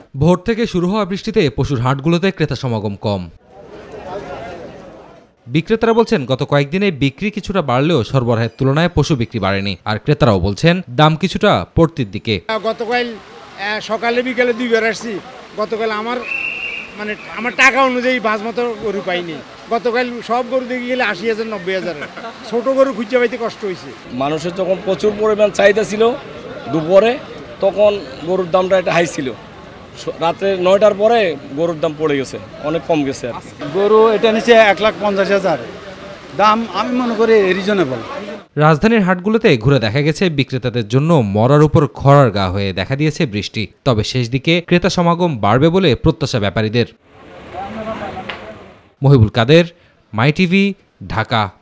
ভোর থেকে শুরু হওয়া বৃষ্টিতে পশুর হাটগুলোতে ক্রেতা সমাগম কম। বিক্রেতারা বলছেন গত কয়েকদিনে বিক্রি কিছুটা বাড়লেও সরবরাহের তুলনায় পশু বিক্রি বাড়েনি। আর ক্রেতারাও বলছেন দাম কিছুটা পড়তির দিকে। গতকাল সকালে বিকালে দুইবার আসছি। গতকাল আমার টাকা অনুযায়ী বাস মতো গরু পাইনি। গতকাল সব গরু দেখে গেলে 80,000 90,000। ছোট গরু খুঁজে পাইতে কষ্ট হয়েছে। মানুষের যখন প্রচুর পরিমাণ চাহিদা ছিল দুপুরে, তখন গরুর দামটা একটা হাই ছিল। রাত্রে 9টার পরে গরুর দাম পড়ে গেছে, অনেক কম গেছে। গরু এটা নিচে 1,50,000 দাম, আমি মনে করি রিজনেবল। রাজধানীর হাটগুলোতে ঘুরে দেখা গেছে বিক্রেতাদের জন্য মরার উপর খড়ার গা হয়ে দেখা দিয়েছে বৃষ্টি। তবে শেষ দিকে ক্রেতা সমাগম বাড়বে বলে প্রত্যাশা ব্যাপারীদের। Mohibul Kader, my TV, Dhaka.